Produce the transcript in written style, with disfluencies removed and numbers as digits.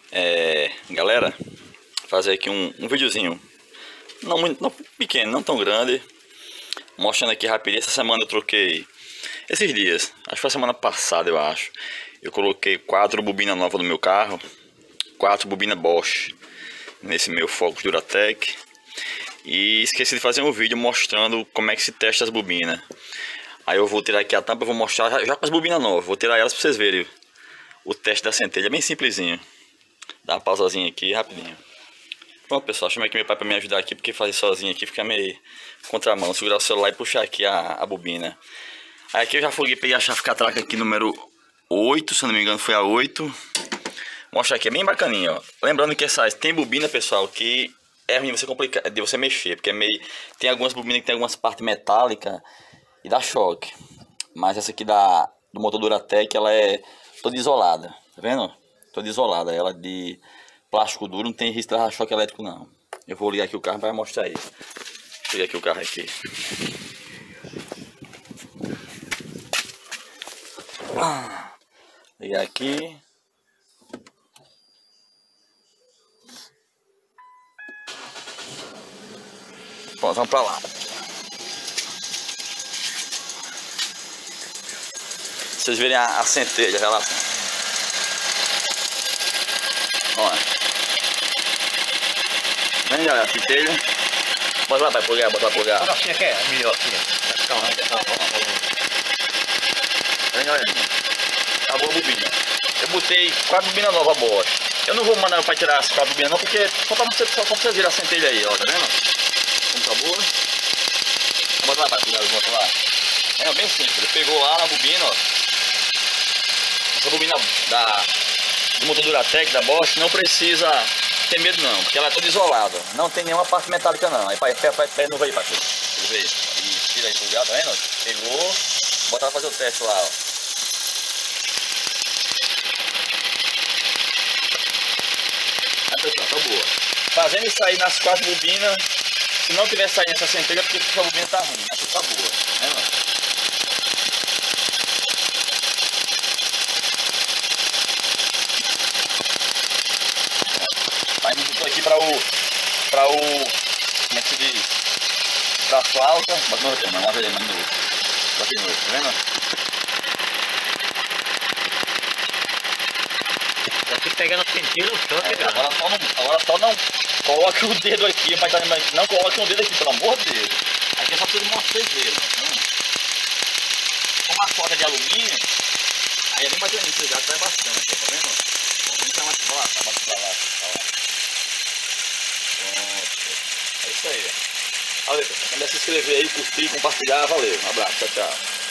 Galera, fazer aqui um videozinho, não muito não pequeno, não tão grande, mostrando aqui rapidinho. Essa semana eu troquei, esses dias, acho que foi semana passada, eu coloquei 4 bobinas novas no meu carro, 4 bobinas Bosch nesse meu Focus Duratec, e esqueci de fazer um vídeo mostrando como é que se testa as bobinas. Aí eu vou tirar aqui a tampa, vou mostrar já com as bobinas novas, vou tirar elas para vocês verem o teste da centelha, é bem simplesinho. Dá uma pausazinha aqui, rapidinho. Bom, pessoal, chamei aqui meu pai para me ajudar aqui, porque fazer sozinho aqui fica meio contramão. Segurar o celular e puxar aqui a bobina. Aí aqui eu já foguei, peguei a chave catraca aqui, número 8, se eu não me engano foi a 8. Mostra aqui, é bem bacaninha, ó. Lembrando que tem bobina, pessoal, que é ruim de você mexer, porque tem algumas bobinas que tem algumas partes metálicas e dá choque. Mas essa aqui do motor Duratec, ela é toda isolada, tá vendo? Toda isolada, ela de plástico duro, não tem risco de dar choque elétrico não. Eu vou ligar aqui o carro para mostrar aí. Deixa eu ligar aqui o carro aqui. Ligar aqui. Pronto, vamos pra lá. Vocês verem a centelha, a relação. Olha. Vem, galera, a centelha. Bota lá, vai plugar, bota lá plugar. Olha assim, aqui é melhor aqui. Calma, Vem, galera. Acabou a bobina. Eu botei 4 bobinas novas Bosch. Eu não vou mandar meu pai tirar as 4 bobinas não, porque só pra vocês verem a centelha aí, ó, tá vendo? Como tá boa. Bota lá, vai plugar, bota lá. É bem simples, ele pegou lá na bobina, ó. Essa bobina do motor Duratec, da Bosch, não precisa ter medo não, porque ela é toda isolada. Não tem nenhuma parte metálica não. Aí pé novo aí, pai. Deixa eu ver. E tira aí pro lugar, tá vendo? Pegou, bota lá fazer o teste lá, ó. Aí, pessoal, tá boa. Fazendo isso aí nas 4 bobinas, se não tiver saindo essa centelha, é porque a bobina tá ruim. Aqui tá boa, né, mano? Aí me botou aqui para o, como é que se diz? Pra flauta, bota no outro, não, uma vez, mano, bota no outro, tá vendo? Já fui pegando sentido o choque, cara. Agora só não coloque o dedo aqui, vai estar lembrando, não coloque o dedo aqui, pelo amor de Deus. Aqui é só preciso mostrar vocês verem, como a corda de alumínio, aí é bem bacana, você já traz bastante, tá vendo? Vamos entrar mais pra lá, pra lá. Pronto. É isso aí. Valeu, pessoal. Quem se inscrever aí, curtir, compartilhar, valeu. Um abraço, tchau, tchau.